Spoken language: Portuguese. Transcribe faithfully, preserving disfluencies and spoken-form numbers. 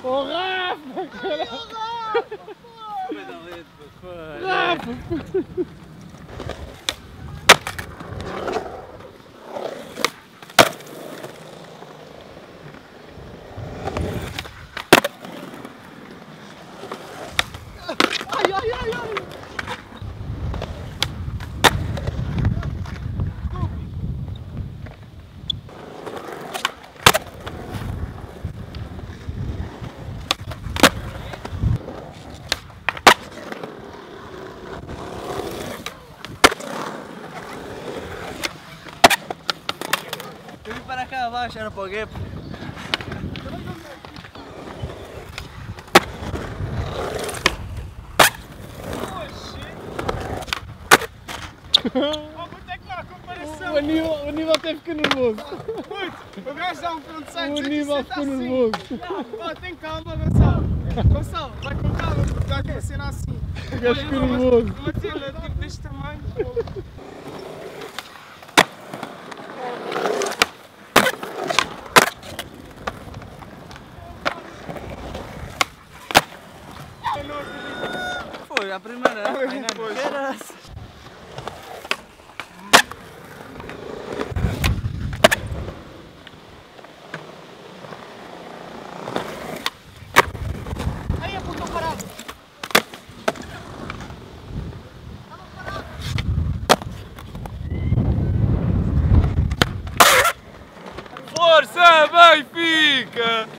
Oh, Rafa! Rafa! Rafa! Ai, ai, ai, ai! Eu vim para cá abaixo, era para o gap. Oh, muito é claro, a comparação! O Aníbal, o Aníbal até fica nervoso. Muito! O gajo dá um frontside, O Aníbal ficou nervoso. Oh, tem calma, Gonçalo! Gonçalo, vai com calma, porque o gajo vai ser assim. O gajo ficou nervoso. Uma tela tipo deste tamanho. Foi a primeira. Foi. Caraca.